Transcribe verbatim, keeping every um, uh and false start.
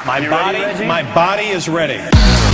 My You body, ready, Reggie? my body is ready.